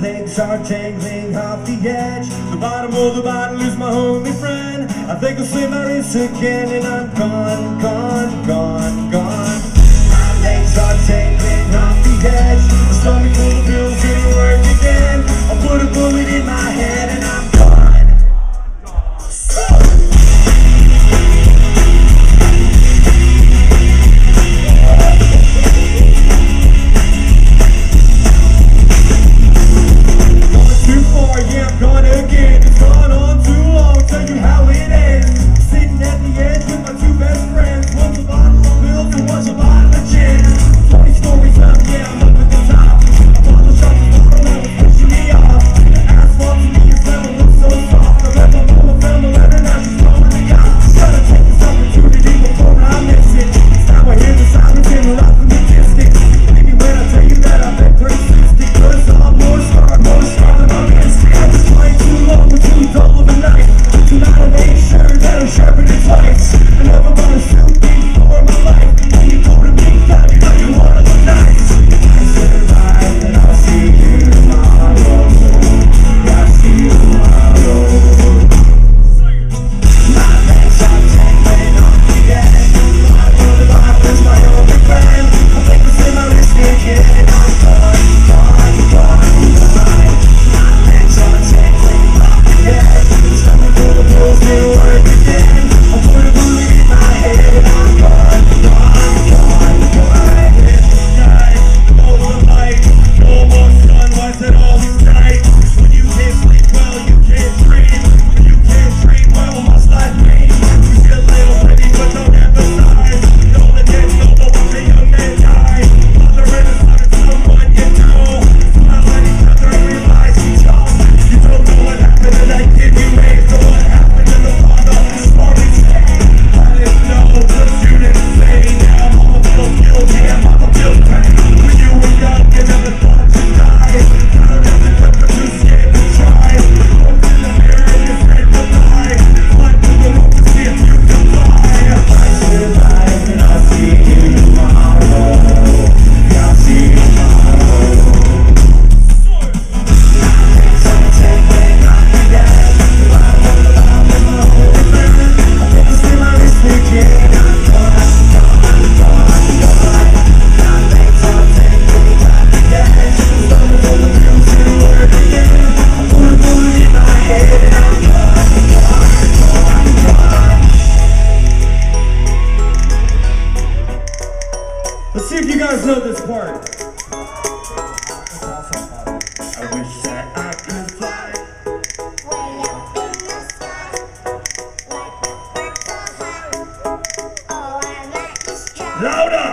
legs are dangling off the edge. The bottom of the bottle is my only friend. I think I'll slip my wrist again and I'm gone, gone, gone, gone. My legs are dangling off the edge. The stomach full of pills didn't work again. I put a bullet in my head and I'm gone. Let's see if you guys know this part. That's awesome. I wish that I could fly way up in the sky, like the birds so high. Oh, I like this job. Louder!